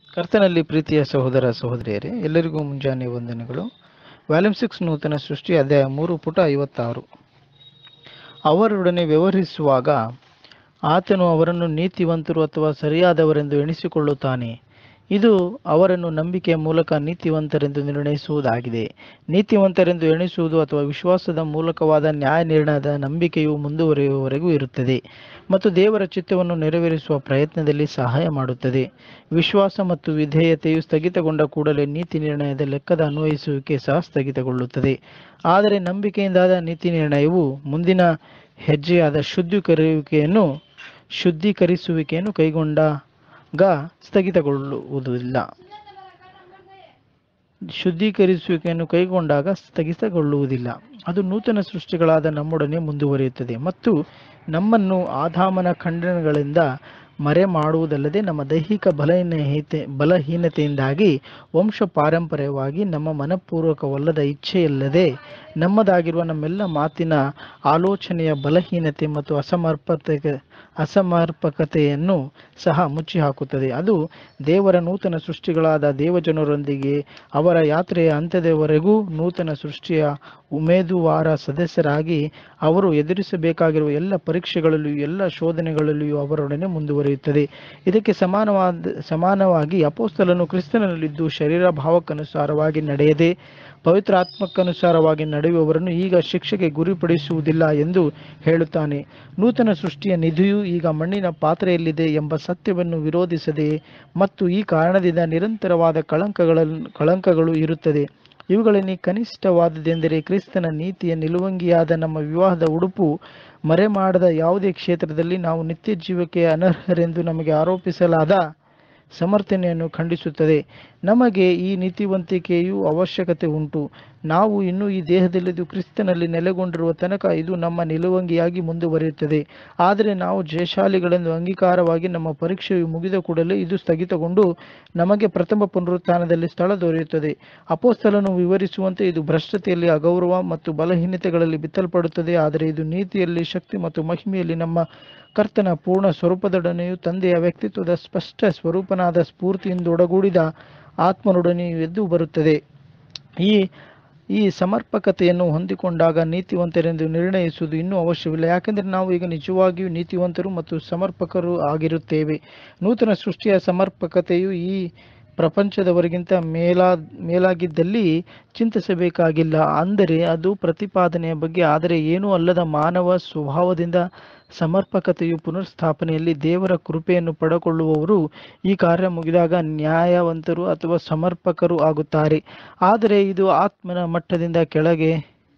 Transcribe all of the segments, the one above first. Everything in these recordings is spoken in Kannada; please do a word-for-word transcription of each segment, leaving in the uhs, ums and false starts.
ಕರ್ತನಲ್ಲಿ ಪ್ರೀತಿಯ ಸಹೋದರ ಸಹೋದರಿಯರೇ, ಎಲ್ಲರಿಗೂ ಮುಂಜಾನೆ ವಂದನೆಗಳು. ವ್ಯಾಲ್ಯೂಮ್ ಸಿಕ್ಸ್ ನೂತನ ಸೃಷ್ಟಿ ಅಧ್ಯಾಯ ಮೂರು ಪುಟ ಐವತ್ತಾರು. ಅವರೊಡನೆ ವ್ಯವಹರಿಸುವಾಗ ಆತನು ಅವರನ್ನು ನೀತಿವಂತರು ಅಥವಾ ಸರಿಯಾದವರೆಂದು ಎಣಿಸಿಕೊಳ್ಳುತ್ತಾನೆ. ಇದು ಅವರನ್ನು ನಂಬಿಕೆಯ ಮೂಲಕ ನೀತಿವಂತರೆಂದು ನಿರ್ಣಯಿಸುವುದಾಗಿದೆ. ನೀತಿವಂತರೆಂದು ಎಣಿಸುವುದು ಅಥವಾ ವಿಶ್ವಾಸದ ಮೂಲಕವಾದ ನ್ಯಾಯ ನಿರ್ಣಯದ ನಂಬಿಕೆಯು ಮುಂದುವರಿಯುವವರೆಗೂ ಇರುತ್ತದೆ ಮತ್ತು ದೇವರ ಚಿತ್ತವನ್ನು ನೆರವೇರಿಸುವ ಪ್ರಯತ್ನದಲ್ಲಿ ಸಹಾಯ ಮಾಡುತ್ತದೆ. ವಿಶ್ವಾಸ ಮತ್ತು ವಿಧೇಯತೆಯು ಸ್ಥಗಿತಗೊಂಡ ಕೂಡಲೇ ನೀತಿ ನಿರ್ಣಯದ ಲೆಕ್ಕದ ಅನ್ವಯಿಸುವಿಕೆ ಸಹ ಸ್ಥಗಿತಗೊಳ್ಳುತ್ತದೆ. ಆದರೆ ನಂಬಿಕೆಯಿಂದಾದ ನೀತಿ ನಿರ್ಣಯವು ಮುಂದಿನ ಹೆಜ್ಜೆಯಾದ ಶುದ್ಧೀಕರಿಸುವಿಕೆಯನ್ನು ಶುದ್ಧೀಕರಿಸುವಿಕೆಯನ್ನು ಕೈಗೊಂಡಾಗ ಸ್ಥಗಿತಗೊಳ್ಳುವುದಿಲ್ಲ ಶುದ್ಧೀಕರಿಸುವಿಕೆಯನ್ನು ಕೈಗೊಂಡಾಗ ಸ್ಥಗಿತಗೊಳ್ಳುವುದಿಲ್ಲ ಅದು ನೂತನ ಸೃಷ್ಟಿಗಳಾದ ನಮ್ಮೊಡನೆ ಮುಂದುವರಿಯುತ್ತದೆ ಮತ್ತು ನಮ್ಮನ್ನು ಆದಾಮನ ಖಂಡನೆಗಳಿಂದ ಮರೆ ಮಾಡುವುದಲ್ಲದೆ ನಮ್ಮ ದೈಹಿಕ ಬಲಹೀನತೆ ಬಲಹೀನತೆಯಿಂದಾಗಿ ವಂಶ ಪಾರಂಪರ್ಯವಾಗಿ ನಮ್ಮ ಮನಪೂರ್ವಕವಲ್ಲದ ಇಚ್ಛೆಯಲ್ಲದೆ ನಮ್ಮದಾಗಿರುವ ನಮ್ಮೆಲ್ಲ ಮಾತಿನ ಆಲೋಚನೆಯ ಬಲಹೀನತೆ ಮತ್ತು ಅಸಮರ್ಪಕ ಅಸಮರ್ಪಕತೆಯನ್ನು ಸಹ ಮುಚ್ಚಿ ಹಾಕುತ್ತದೆ. ಅದು ದೇವರ ನೂತನ ಸೃಷ್ಟಿಗಳಾದ ದೇವಜನರೊಂದಿಗೆ ಅವರ ಯಾತ್ರೆಯ ಅಂತ್ಯದವರೆಗೂ ನೂತನ ಸೃಷ್ಟಿಯ ಉಮೇದುವಾರ ಸದಸ್ಯರಾಗಿ ಅವರು ಎದುರಿಸಬೇಕಾಗಿರುವ ಎಲ್ಲ ಪರೀಕ್ಷೆಗಳಲ್ಲಿಯೂ ಎಲ್ಲ ಶೋಧನೆಗಳಲ್ಲಿಯೂ ಅವರೊಡನೆ ಮುಂದುವರಿಯುತ್ತದೆ. ಇದಕ್ಕೆ ಸಮಾನವಾದ ಸಮಾನವಾಗಿ ಅಪೊಸ್ತಲನು ಕ್ರಿಸ್ತನಲ್ಲಿದ್ದು ಶರೀರ ಭಾವಕ್ಕನುಸಾರವಾಗಿ ನಡೆಯದೆ ಪವಿತ್ರಾತ್ಮಕ್ಕನುಸಾರವಾಗಿ ನಡೆಯುವವರನ್ನು ಈಗ ಶಿಕ್ಷೆಗೆ ಗುರಿಪಡಿಸುವುದಿಲ್ಲ ಎಂದು ಹೇಳುತ್ತಾನೆ. ನೂತನ ಸೃಷ್ಟಿಯ ನಿಧಿಯು ಈಗ ಮಣ್ಣಿನ ಪಾತ್ರೆಯಲ್ಲಿದೆ ಎಂಬ ಸತ್ಯವನ್ನು ವಿರೋಧಿಸದೆ ಮತ್ತು ಈ ಕಾರಣದಿಂದ ನಿರಂತರವಾದ ಕಳಂಕಗಳನ್ನು ಕಳಂಕಗಳು ಇರುತ್ತದೆ. ಇವುಗಳಲ್ಲಿ ಕನಿಷ್ಠವಾದದ್ದೆಂದರೆ ಕ್ರಿಸ್ತನ ನೀತಿಯ ನಿಲುವಂಗಿಯಾದ ನಮ್ಮ ವಿವಾಹದ ಉಡುಪು ಮರೆಮಾಡದ ಯಾವುದೇ ಕ್ಷೇತ್ರದಲ್ಲಿ ನಾವು ನಿತ್ಯ ಜೀವಕ್ಕೆ ಅನರ್ಹರೆಂದು ನಮಗೆ ಆರೋಪಿಸಲಾದ ಸಮರ್ಥನೆಯನ್ನು ಖಂಡಿಸುತ್ತದೆ. ನಮಗೆ ಈ ನೀತಿವಂತಿಕೆಯು ಅವಶ್ಯಕತೆ ಉಂಟು. ನಾವು ಇನ್ನೂ ಈ ದೇಹದಲ್ಲಿದ್ದು ಕ್ರಿಸ್ತನಲ್ಲಿ ನೆಲೆಗೊಂಡಿರುವ ತನಕ ಇದು ನಮ್ಮ ನಿಲುವಂಗಿಯಾಗಿ ಮುಂದುವರಿಯುತ್ತದೆ. ಆದರೆ ನಾವು ಜಯಶಾಲಿಗಳೆಂದು ಅಂಗೀಕಾರವಾಗಿ ನಮ್ಮ ಪರೀಕ್ಷೆಯು ಮುಗಿದ ಕೂಡಲೇ ಇದು ಸ್ಥಗಿತಗೊಂಡು ನಮಗೆ ಪ್ರಥಮ ಪುನರುತ್ಥಾನದಲ್ಲಿ ಸ್ಥಳ ದೊರೆಯುತ್ತದೆ. ಅಪೊಸ್ತಲನು ವಿವರಿಸುವಂತೆ ಇದು ಭ್ರಷ್ಟತೆಯಲ್ಲಿ, ಅಗೌರವ ಮತ್ತು ಬಲಹೀನತೆಗಳಲ್ಲಿ ಬಿತ್ತಲ್ಪಡುತ್ತದೆ. ಆದರೆ ಇದು ನೀತಿಯಲ್ಲಿ, ಶಕ್ತಿ ಮತ್ತು ಮಹಿಮೆಯಲ್ಲಿ ನಮ್ಮ ಕರ್ತನ ಪೂರ್ಣ ಸ್ವರೂಪದೊಡನೆಯೂ ತಂದೆಯ ವ್ಯಕ್ತಿತ್ವದ ಸ್ಪಷ್ಟ ಸ್ವರೂಪನಾದ ಸ್ಫೂರ್ತಿಯಿಂದೊಡಗೂಡಿದ ಆತ್ಮನೊಡನೆಯೂ ಎದ್ದು ಬರುತ್ತದೆ. ಈ ಈ ಸಮರ್ಪಕತೆಯನ್ನು ಹೊಂದಿಕೊಂಡಾಗ ನೀತಿವಂತರೆಂದು ನಿರ್ಣಯಿಸುವುದು ಇನ್ನೂ ಅವಶ್ಯವಿಲ್ಲ, ಯಾಕೆಂದರೆ ನಾವು ಈಗ ನಿಜವಾಗಿಯೂ ನೀತಿವಂತರು ಮತ್ತು ಸಮರ್ಪಕರು ಆಗಿರುತ್ತೇವೆ. ನೂತನ ಸೃಷ್ಟಿಯ ಸಮರ್ಪಕತೆಯು ಈ ಪ್ರಪಂಚದವರಿಗಿಂತ ಮೇಲಾ ಮೇಲಾಗಿದ್ದಲ್ಲಿ ಚಿಂತಿಸಬೇಕಾಗಿಲ್ಲ. ಅಂದರೆ ಅದು ಪ್ರತಿಪಾದನೆಯ ಬಗ್ಗೆ. ಆದರೆ ಏನೂ ಅಲ್ಲದ ಮಾನವ ಸ್ವಭಾವದಿಂದ ಸಮರ್ಪಕತೆಯು ಪುನರ್ಸ್ಥಾಪನೆಯಲ್ಲಿ ದೇವರ ಕೃಪೆಯನ್ನು ಪಡೆದುಕೊಳ್ಳುವವರು ಈ ಕಾರ್ಯ ಮುಗಿದಾಗ ನ್ಯಾಯವಂತರು ಅಥವಾ ಸಮರ್ಪಕರು ಆಗುತ್ತಾರೆ. ಆದರೆ ಇದು ಆತ್ಮನ ಮಟ್ಟದಿಂದ ಕೆಳಗೆ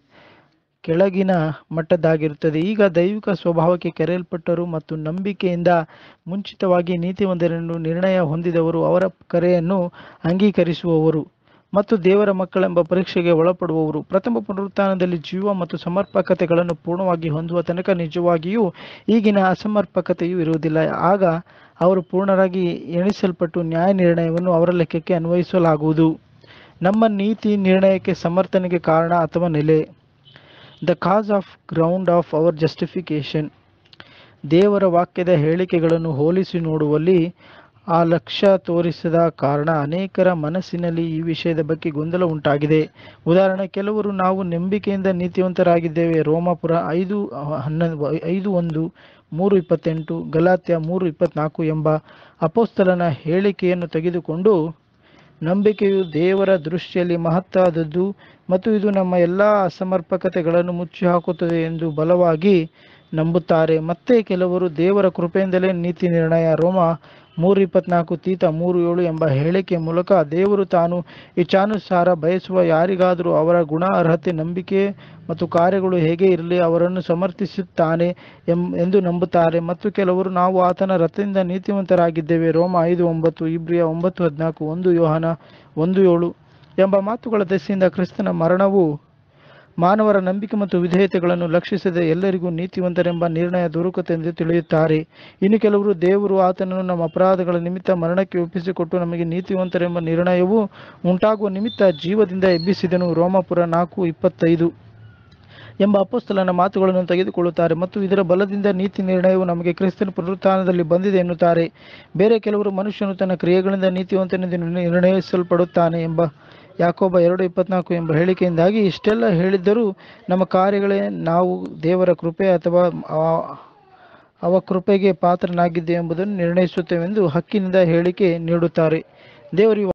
ಕೆಳಗಿನ ಮಟ್ಟದ್ದಾಗಿರುತ್ತದೆ. ಈಗ ದೈವಿಕ ಸ್ವಭಾವಕ್ಕೆ ಕರೆಯಲ್ಪಟ್ಟರು ಮತ್ತು ನಂಬಿಕೆಯಿಂದ ಮುಂಚಿತವಾಗಿ ನೀತಿವಂತರೆಂದು ನಿರ್ಣಯ ಹೊಂದಿದವರು ಅವರ ಕರೆಯನ್ನು ಅಂಗೀಕರಿಸುವವರು ಮತ್ತು ದೇವರ ಮಕ್ಕಳೆಂಬ ಪರೀಕ್ಷೆಗೆ ಒಳಪಡುವವರು ಪ್ರಥಮ ಪುನರುತ್ಥಾನದಲ್ಲಿ ಜೀವ ಮತ್ತು ಸಮರ್ಪಕತೆಗಳನ್ನು ಪೂರ್ಣವಾಗಿ ಹೊಂದುವ ತನಕ ನಿಜವಾಗಿಯೂ ಈಗಿನ ಅಸಮರ್ಪಕತೆಯೂ ಇರುವುದಿಲ್ಲ. ಆಗ ಅವರು ಪೂರ್ಣರಾಗಿ ಎಣಿಸಲ್ಪಟ್ಟು ನ್ಯಾಯ ನಿರ್ಣಯವನ್ನು ಅವರ ಲೆಕ್ಕಕ್ಕೆ ಅನ್ವಯಿಸಲಾಗುವುದು. ನಮ್ಮ ನೀತಿ ನಿರ್ಣಯಕ್ಕೆ ಸಮರ್ಥನೆಗೆ ಕಾರಣ ಅಥವಾ ನೆಲೆ. The cause of ground of our justification. ದೇವರ ವಾಕ್ಯದ ಹೇಳಿಕೆಗಳನ್ನು ಹೋಲಿಸಿ ನೋಡುವಲ್ಲಿ ಆ ಲಕ್ಷ್ಯ ತೋರಿಸದ ಕಾರಣ ಅನೇಕರ ಮನಸ್ಸಿನಲ್ಲಿ ಈ ವಿಷಯದ ಬಗ್ಗೆ ಗೊಂದಲ ಉಂಟಾಗಿದೆ. ಉದಾಹರಣೆ, ಕೆಲವರು ನಾವು ನಂಬಿಕೆಯಿಂದ ನೀತಿವಂತರಾಗಿದ್ದೇವೆ ರೋಮಾಪುರ ಐದು ಹನ್ನೊಂದು ಐದು ಒಂದು ಮೂರು ಇಪ್ಪತ್ತೆಂಟು ಗಲಾತ್ಯ ಮೂರು ಇಪ್ಪತ್ನಾಲ್ಕು ಎಂಬ ಅಪೊಸ್ತಲನ ಹೇಳಿಕೆಯನ್ನು ತೆಗೆದುಕೊಂಡು ನಂಬಿಕೆಯು ದೇವರ ದೃಷ್ಟಿಯಲ್ಲಿ ಮಹತ್ತಾದದ್ದು ಮತ್ತು ಇದು ನಮ್ಮ ಎಲ್ಲ ಅಸಮರ್ಪಕತೆಗಳನ್ನು ಮುಚ್ಚಿ ಹಾಕುತ್ತದೆ ಎಂದು ಬಲವಾಗಿ ನಂಬುತ್ತಾರೆ. ಮತ್ತೆ ಕೆಲವರು ದೇವರ ಕೃಪೆಯಿಂದಲೇ ನೀತಿ ನಿರ್ಣಯ ರೋಮ ಮೂರು ಇಪ್ಪತ್ನಾಲ್ಕು ತೀತ ಮೂರು ಏಳು ಎಂಬ ಹೇಳಿಕೆಯ ಮೂಲಕ ದೇವರು ತಾನು ಇಚ್ಛಾನುಸಾರ ಬಯಸುವ ಯಾರಿಗಾದರೂ ಅವರ ಗುಣ, ಅರ್ಹತೆ, ನಂಬಿಕೆ ಮತ್ತು ಕಾರ್ಯಗಳು ಹೇಗೆ ಇರಲಿ ಅವರನ್ನು ಸಮರ್ಥಿಸುತ್ತಾನೆ ಎಂ ಎಂದು ನಂಬುತ್ತಾರೆ. ಮತ್ತು ಕೆಲವರು ನಾವು ಆತನ ರಥದಿಂದ ನೀತಿವಂತರಾಗಿದ್ದೇವೆ ರೋಮ ಐದು ಒಂಬತ್ತು ಇಬ್ರಿಯ ಒಂಬತ್ತು ಹದಿನಾಲ್ಕು ಒಂದು ಯೋಹಾನ ಒಂದು ಏಳು ಎಂಬ ಮಾತುಗಳ ದೆಸೆಯಿಂದ ಕ್ರಿಸ್ತನ ಮರಣವು ಮಾನವರ ನಂಬಿಕೆ ಮತ್ತು ವಿಧೇಯತೆಗಳನ್ನು ಲಕ್ಷಿಸದೆ ಎಲ್ಲರಿಗೂ ನೀತಿವಂತರೆಂಬ ನಿರ್ಣಯ ದೊರಕುತ್ತದೆಂದು ತಿಳಿಯುತ್ತಾರೆ. ಇನ್ನು ಕೆಲವರು ದೇವರು ಆತನನ್ನು ನಮ್ಮ ಅಪರಾಧಗಳ ನಿಮಿತ್ತ ಮರಣಕ್ಕೆ ಒಪ್ಪಿಸಿಕೊಟ್ಟು ನಮಗೆ ನೀತಿವಂತರೆಂಬ ನಿರ್ಣಯವು ಉಂಟಾಗುವ ನಿಮಿತ್ತ ಜೀವದಿಂದ ಎಬ್ಬಿಸಿದನು ರೋಮಾಪುರ ನಾಲ್ಕು ಇಪ್ಪತ್ತೈದು ಎಂಬ ಅಪೊಸ್ತಲನ ಮಾತುಗಳನ್ನು ತೆಗೆದುಕೊಳ್ಳುತ್ತಾರೆ ಮತ್ತು ಇದರ ಬಲದಿಂದ ನೀತಿ ನಿರ್ಣಯವು ನಮಗೆ ಕ್ರಿಸ್ತನ ಪುನರುತ್ಥಾನದಲ್ಲಿ ಬಂದಿದೆ ಎನ್ನುತ್ತಾರೆ. ಬೇರೆ ಕೆಲವರು ಮನುಷ್ಯನು ತನ್ನ ಕ್ರಿಯೆಗಳಿಂದ ನೀತಿವಂತನೆಂದು ನಿರ್ಣಯಿಸಲ್ಪಡುತ್ತಾನೆ ಎಂಬ ಯಾಕೋಬ ಎರಡು ಇಪ್ಪತ್ನಾಲ್ಕು ಎಂಬ ಹೇಳಿಕೆಯಿಂದಾಗಿ ಇಷ್ಟೆಲ್ಲ ಹೇಳಿದ್ದರೂ ನಮ್ಮ ಕಾರ್ಯಗಳೇ ನಾವು ದೇವರ ಕೃಪೆ ಅಥವಾ ಅವ ಕೃಪೆಗೆ ಪಾತ್ರನಾಗಿದ್ದೇವೆ ಎಂಬುದನ್ನು ನಿರ್ಣಯಿಸುತ್ತೇವೆಂದು ಹಕ್ಕಿನಿಂದ ಹೇಳಿಕೆ ನೀಡುತ್ತಾರೆ. ದೇವರು